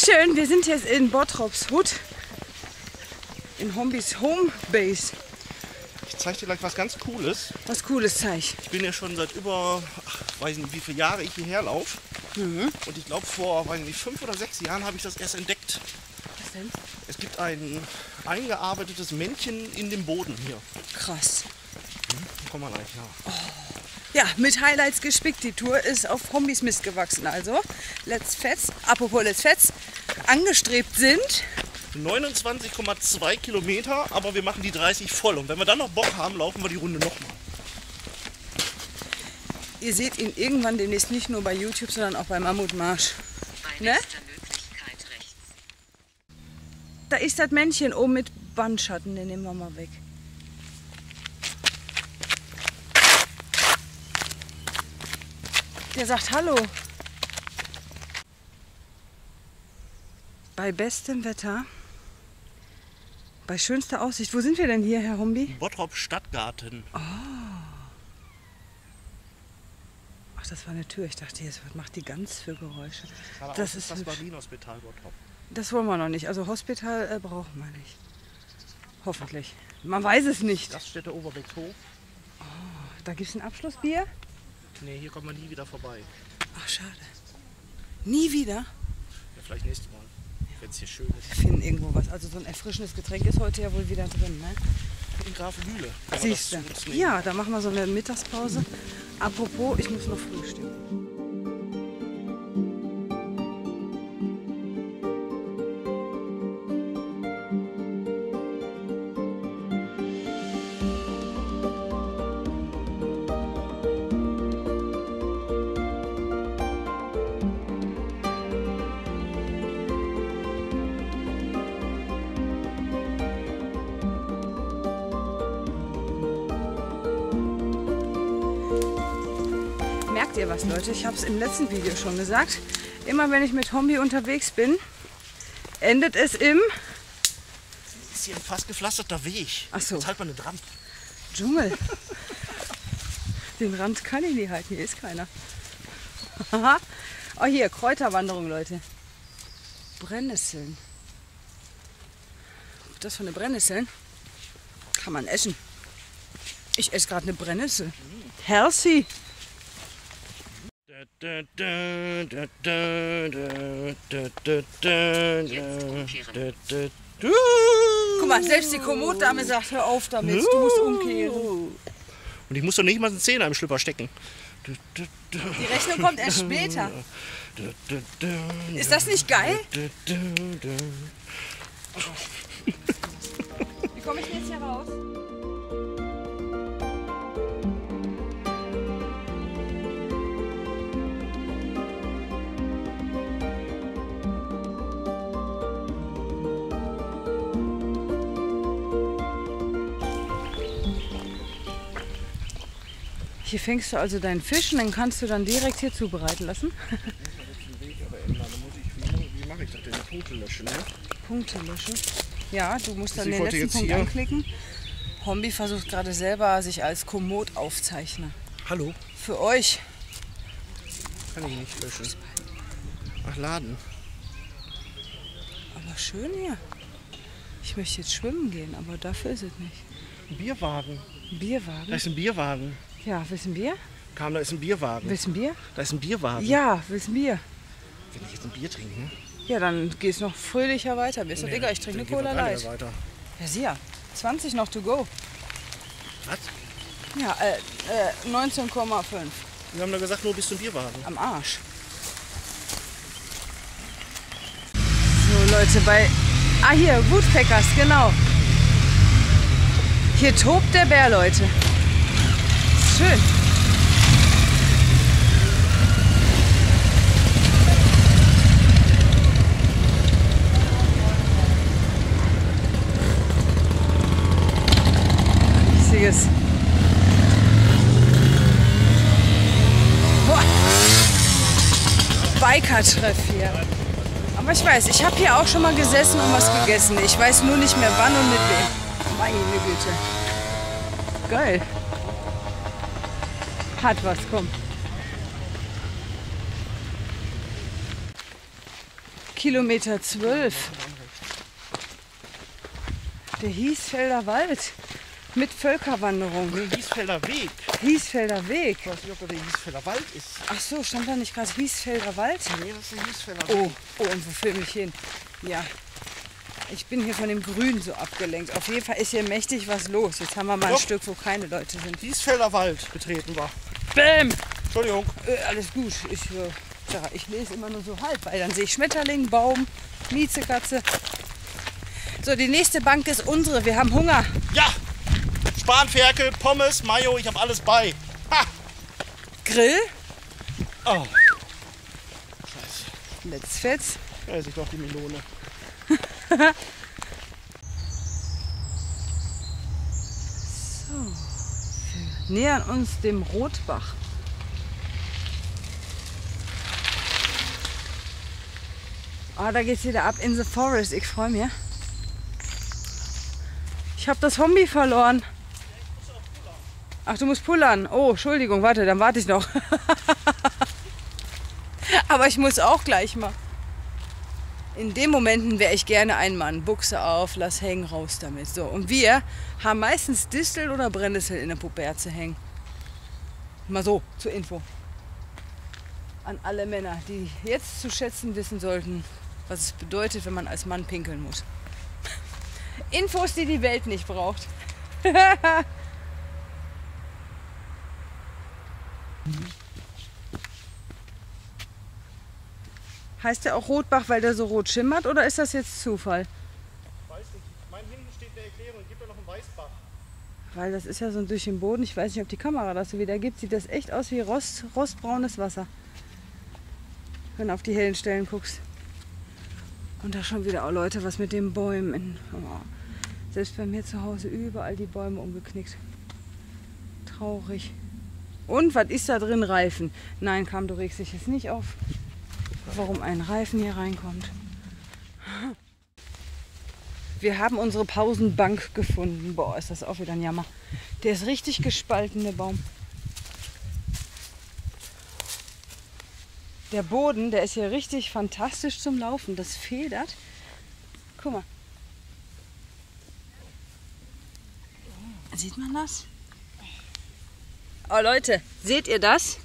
Schön, wir sind jetzt in Bottrops Hut. In Hombys Homebase. Ich zeige dir gleich was ganz Cooles. Was Cooles zeig. Ich bin ja schon seit über, weiß nicht wie viele Jahre ich hierher laufe. Und ich glaube vor, weiß nicht, 5 oder 6 Jahren habe ich das erst entdeckt. Was denn? Es gibt ein eingearbeitetes Männchen in dem Boden hier. Krass. Komm mal gleich nach. Ja, mit Highlights gespickt. Die Tour ist auf Hombys Mist gewachsen. Also, Let's Fets, apropos Let's Fets, angestrebt sind 29,2 Kilometer, aber wir machen die 30 voll. Und wenn wir dann noch Bock haben, laufen wir die Runde nochmal. Ihr seht ihn irgendwann demnächst nicht nur bei YouTube, sondern auch bei Mammutmarsch. Ne? Da ist das Männchen oben mit Bandschatten, den nehmen wir mal weg. Der sagt Hallo. Bei bestem Wetter, bei schönster Aussicht. Wo sind wir denn hier, Herr Hombi? Bottrop Stadtgarten. Oh. Ach, das war eine Tür. Ich dachte, jetzt, was macht die Gans für Geräusche? Das ist das Marienhospital Bottrop. Das wollen wir noch nicht. Also Hospital brauchen wir nicht. Hoffentlich. Man weiß es nicht. Gaststätte Oberbeckshof. Oh, da gibt es ein Abschlussbier? Nee, hier kommt man nie wieder vorbei. Ach, schade. Nie wieder? Ja, vielleicht nächstes Mal, wenn es hier schön ist. Wir finden irgendwo was. Also so ein erfrischendes Getränk ist heute ja wohl wieder drin, ne? In Grafenbühle. Siehst du? Ja, da machen wir so eine Mittagspause. Apropos, ich muss noch frühstücken. Merkt ihr was, Leute? Ich habe es im letzten Video schon gesagt. Immer wenn ich mit Hombi unterwegs bin, endet es im Das ist hier ein fast gepflasterter Weg. Ach so. Jetzt halt mal eine Dran. Dschungel. Den Rand kann ich nicht halten, hier ist keiner. Oh, hier, Kräuterwanderung, Leute. Brennnesseln. Das von den Brennnesseln kann man essen. Ich esse gerade eine Brennnessel. Healthy. Guck mal, selbst die Komoot-Dame sagt, hör auf damit, du musst umkehren. Und ich muss doch nicht mal den Zehner im Schlüpper stecken. Die Rechnung kommt erst später. Ist das nicht geil? Wie komme ich denn jetzt hier raus? Hier fängst du also deinen Fisch und den kannst du dann direkt hier zubereiten lassen. Wie mache ich das denn? Punkte löschen, ne? Punkte löschen. Ja, du musst dann Ich den wollte letzten jetzt Punkt hier- anklicken. Hombi versucht gerade selber sich als Komoot-Aufzeichner. Hallo? Für euch. Kann ich nicht löschen. Ach, laden. Aber schön hier. Ich möchte jetzt schwimmen gehen, aber dafür ist es nicht. Ein Bierwagen. Ein Bierwagen? Da ist ein Bierwagen. Ja, willst du ein Bier? Da ist ein Bierwagen. Willst du ein Bier? Da ist ein Bierwagen. Ja, willst du ein Bier? Wenn ich jetzt ein Bier trinke, ne? Ja, dann gehst du noch fröhlicher weiter. Bist du, Digga, ich trinke eine Cola Light. Weiter. Ja, sieh ja. 20 noch to go. Was? Ja, 19,5. Wir haben da gesagt, nur bis zum Bierwagen. Am Arsch. So, Leute, bei... Ah, hier, Woodpeckers, genau. Hier tobt der Bär, Leute. Schön. Riesiges. Biker-Treff hier. Aber ich weiß, ich habe hier auch schon mal gesessen und was gegessen. Ich weiß nur nicht mehr wann und mit wem. Meine Güte. Geil. Hat was, komm. Kilometer 12. Der Hiesfelder Wald mit Völkerwanderung. Nee, Hiesfelder Weg. Hiesfelder Weg. Ich weiß nicht, ob da der Hiesfelder Wald ist. Ach so, stand da nicht gerade Hiesfelder Wald? Nee, das ist der Hiesfelder Weg. Oh, und wo filme ich hin? Ja, ich bin hier von dem Grün so abgelenkt. Auf jeden Fall ist hier mächtig was los. Jetzt haben wir mal ein Doch. Stück, wo keine Leute sind. Hiesfelder Wald betreten wir. Bäm! Entschuldigung. Alles gut. Ich lese immer nur so halb, weil dann sehe ich Schmetterling, Baum, Miezekatze. So, die nächste Bank ist unsere. Wir haben Hunger. Ja! Spanferkel, Pommes, Mayo, ich habe alles bei. Ha! Grill. Oh. Scheiße. Let's fetz. Da ist ich doch die Melone. So, wir nähern uns dem Rotbach. Ah, da geht's wieder ab in the forest. Ich freue mich. Ich habe das Hombi verloren. Ach, du musst pullern. Oh, Entschuldigung, warte, dann warte ich noch. Aber ich muss auch gleich mal. In den Momenten wäre ich gerne ein Mann. Buchse auf, lass hängen, raus damit. So, und wir haben meistens Distel oder Brennnessel in der Puperze hängen. Mal so, zur Info. An alle Männer, die jetzt zu schätzen wissen sollten, was es bedeutet, wenn man als Mann pinkeln muss. Infos, die die Welt nicht braucht. Heißt der auch Rotbach, weil der so rot schimmert, oder ist das jetzt Zufall? Weiß nicht. Mein hinten steht eine Erklärung. Gibt ja noch einen Weißbach. Weil das ist ja so durch den Boden. Ich weiß nicht, ob die Kamera das so wieder gibt. Sieht das echt aus wie rostbraunes Wasser. Wenn du auf die hellen Stellen guckst. Und da schon wieder auch Leute, was mit den Bäumen. Oh. Selbst bei mir zu Hause überall die Bäume umgeknickt. Traurig. Und was ist da drin? Reifen. Nein, Kam, du regst dich jetzt nicht auf, warum ein Reifen hier reinkommt. Wir haben unsere Pausenbank gefunden. Boah, ist das auch wieder ein Jammer. Der ist richtig gespalten, der Baum. Der Boden, der ist hier richtig fantastisch zum Laufen. Das federt. Guck mal. Sieht man das? Oh Leute, seht ihr das?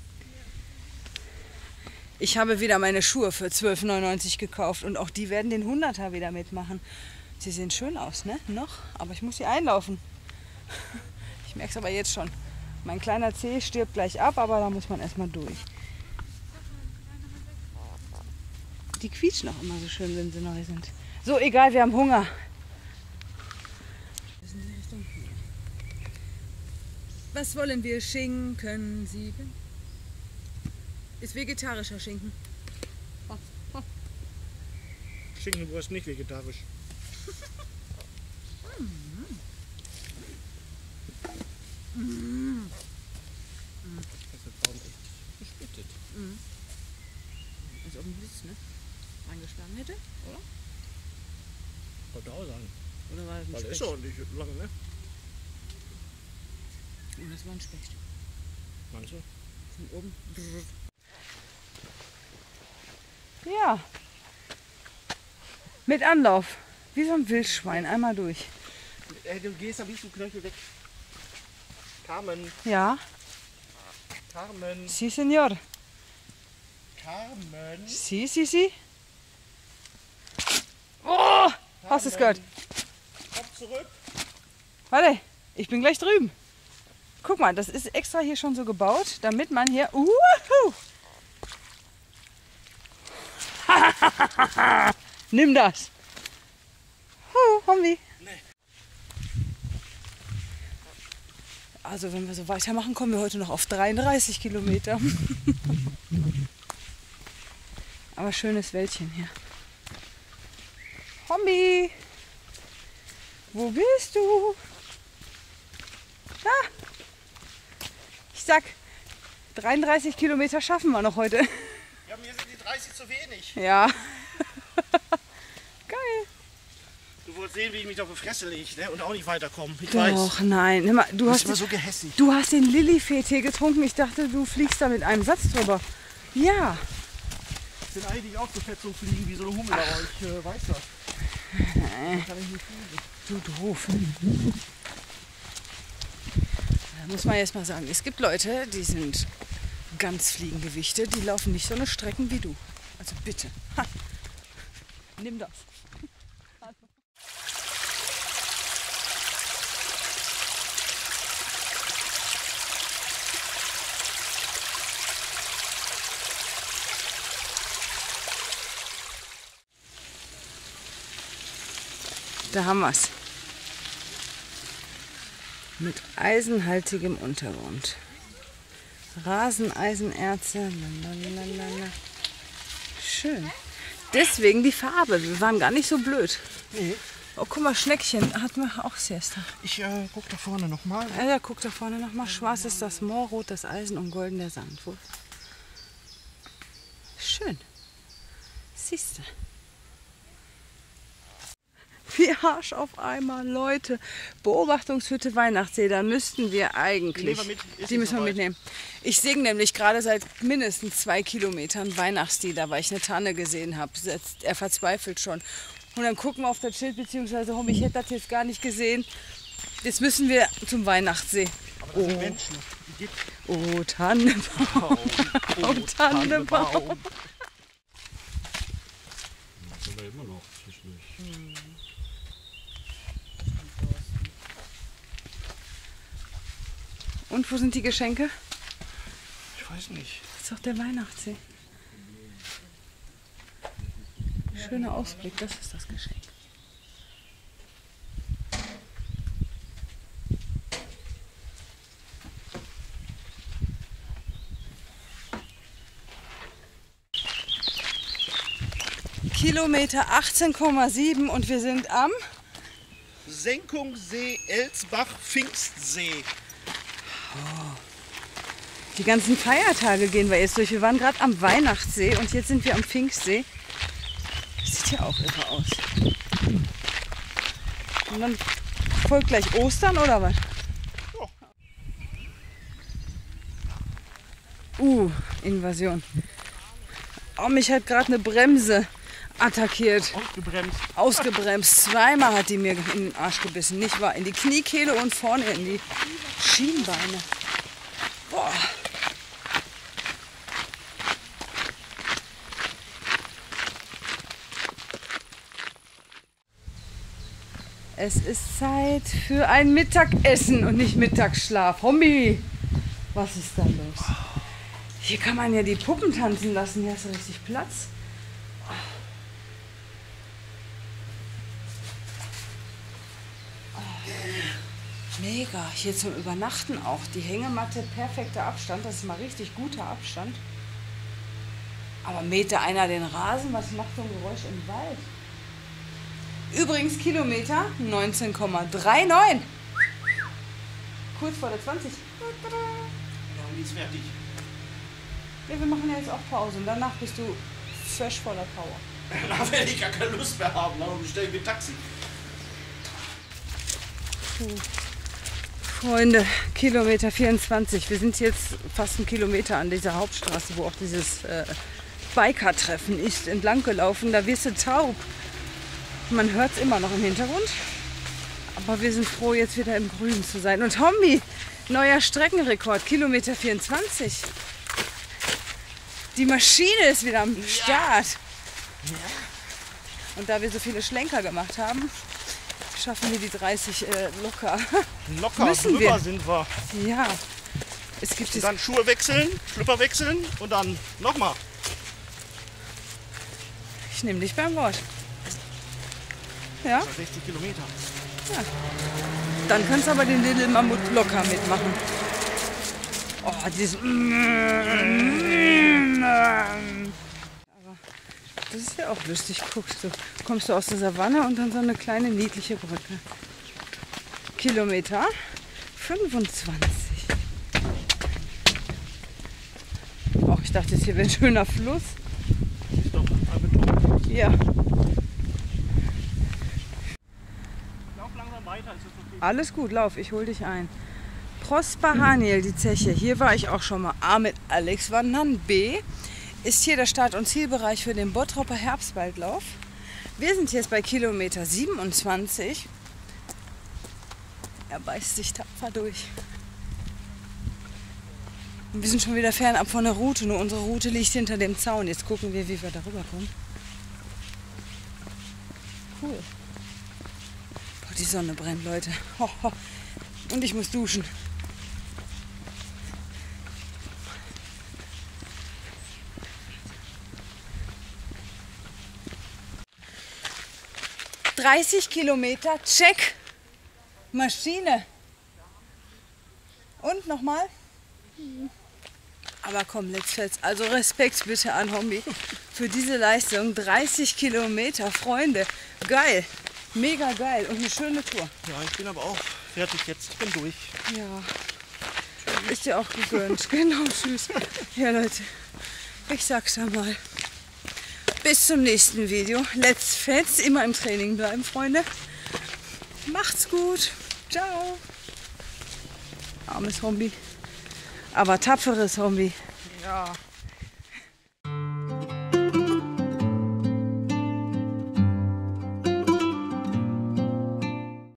Ich habe wieder meine Schuhe für 12,99 € gekauft und auch die werden den 100er wieder mitmachen. Sie sehen schön aus, ne? Noch, aber ich muss sie einlaufen. Ich merke es aber jetzt schon. Mein kleiner Zeh stirbt gleich ab, aber da muss man erstmal durch. Die quietschen auch immer so schön, wenn sie neu sind. So, egal, wir haben Hunger. Was wollen wir? Schinken 7? Ist vegetarischer Schinken. Schinkenwurst nicht vegetarisch. Das wird Baum echt gesplittet. Als ob ein Blitz, ne? Reingeschlagen hätte, oder? Könnte auch sein. Oder war das ein Weil Specht? ist ja nicht lange, ne? Oh, das war ein Specht. Meinst du? Von oben. Ja. Mit Anlauf. Wie so ein Wildschwein. Einmal durch. Du gehst am liebsten Knöchel weg. Carmen. Ja. Carmen. Si, Senor. Carmen. Si, si, si. Oh! Hast du es gehört? Komm zurück. Warte, ich bin gleich drüben. Guck mal, das ist extra hier schon so gebaut, damit man hier... Nimm das. Hombi. Nee. Also wenn wir so weitermachen, kommen wir heute noch auf 33 Kilometer. Aber schönes Wäldchen hier. Hombi. Wo bist du? Da. Ich sag, 33 Kilometer schaffen wir noch heute. Ja, mir sind die 30 zu wenig. Ja. Geil. Du wolltest sehen, wie ich mich auf die Fresse lege, ne? Und auch nicht weiterkommen. Ich Doch, weiß. nein. Hör mal, Du bist immer so gehässig. du hast den Lilifee-Tee getrunken. Ich dachte, du fliegst da mit einem Satz drüber. Ja. bin eigentlich auch so fett zum Fliegen wie so eine Hummel, aber ich weiß das. Da kann ich nicht fliegen. Du doof. Da muss man jetzt mal sagen, es gibt Leute, die sind ganz Fliegengewichte, die laufen nicht so eine Strecken wie du. Also bitte. Ha. Nimm das. Da haben wir es. Mit eisenhaltigem Untergrund. Raseneisenerze. Lalalala. Schön. Deswegen die Farbe. Wir waren gar nicht so blöd. Nee. Oh, guck mal, Schneckchen hatten wir auch Siesta. Ich guck da vorne nochmal. Ja, guck da vorne nochmal. Schwarz ist das Moor, rot das Eisen und golden der Sand. Schön. Siehst du. Wie Arsch auf einmal, Leute. Beobachtungshütte Weihnachtssee, da müssten wir eigentlich. Die müssen wir mitnehmen. Ich singe nämlich gerade seit mindestens 2 Kilometern Weihnachtslied, da weil ich eine Tanne gesehen habe. Er verzweifelt schon. Und dann gucken wir auf das Schild, beziehungsweise, ich hätte das jetzt gar nicht gesehen. Jetzt müssen wir zum Weihnachtssee. Aber das sind Menschen. Oh, Tannenbaum. Oh, Tannenbaum. Das sind wir immer noch zwischendurch. Und wo sind die Geschenke? Ich weiß nicht. Das ist doch der Weihnachtssee. Schöner Ausblick, das ist das Geschenk. Kilometer 18,7 und wir sind am Senkungssee, Elsbach, Pfingstsee. Oh. Die ganzen Feiertage gehen wir jetzt durch. Wir waren gerade am Weihnachtssee und jetzt sind wir am Pfingstsee. Das sieht ja auch irre aus. Und dann folgt gleich Ostern oder was? Ja. Invasion. Oh, mich hat gerade eine Bremse attackiert. Ausgebremst. Zweimal hat die mir in den Arsch gebissen. Nicht wahr? In die Kniekehle und vorne in die Schienbeine. Boah. Es ist Zeit für ein Mittagessen und nicht Mittagsschlaf. Hombi, was ist da los? Hier kann man ja die Puppen tanzen lassen. Hier hast du richtig Platz. Mega. Hier zum Übernachten auch. Die Hängematte, perfekter Abstand. Das ist mal richtig guter Abstand. Aber mäht da einer den Rasen? Was macht so ein Geräusch im Wald? Übrigens Kilometer 19,39. Kurz vor der 20. Ja, die ist fertig. Ja, wir machen ja jetzt auch Pause und danach bist du fresh voller Power. Da werde ich gar keine Lust mehr haben. Dann bestelle ich mir ein Taxi. Freunde, Kilometer 24. Wir sind jetzt fast einen Kilometer an dieser Hauptstraße, wo auch dieses Biker-Treffen ist, entlang gelaufen. Da wirst du taub. Man hört es immer noch im Hintergrund. Aber wir sind froh, jetzt wieder im Grün zu sein. Und Hombi, neuer Streckenrekord, Kilometer 24. Die Maschine ist wieder am Start. Ja. Und da wir so viele Schlenker gemacht haben, schaffen wir die 30 locker. Locker, müssen drüber wir. Sind wir. Ja. Es gibt und dann Schuhe wechseln, Schlüpper wechseln und dann nochmal. Ich nehme dich beim Wort. Ja? 60 Kilometer. Ja. Dann kannst du aber den Little Mammut locker mitmachen. Oh, dieses. Aber das ist ja auch lustig. Guckst du, kommst du aus der Savanne und dann so eine kleine niedliche Brücke. Kilometer 25. Oh, ich dachte, jetzt hier wäre ein schöner Fluss. Ist doch Beton. Ja. Lauf langsam weiter, ist das okay? Alles gut, lauf, ich hol dich ein. Prosper Haniel, die Zeche. Hier war ich auch schon mal. A mit Alex wandern. B ist hier der Start- und Zielbereich für den Bottropper Herbstwaldlauf. Wir sind jetzt bei Kilometer 27. Er beißt sich tapfer durch. Und wir sind schon wieder fernab von der Route, nur unsere Route liegt hinter dem Zaun. Jetzt gucken wir, wie wir darüber kommen. Cool. Boah, die Sonne brennt, Leute. Ho, ho. Und ich muss duschen. ...30 Kilometer, check. Maschine. Und nochmal. Aber komm, let's fetz. Also Respekt bitte an Hombi für diese Leistung. 30 Kilometer, Freunde. Geil. Mega geil und eine schöne Tour. Ja, ich bin aber auch fertig jetzt. Ich bin durch. Ja. Ist dir auch gegönnt. Genau, tschüss. Ja, Leute. Ich sag's ja mal. Bis zum nächsten Video. Let's fetz. Immer im Training bleiben, Freunde. Macht's gut. Ciao. Armes Hombi. Aber tapferes Hombi. Ja.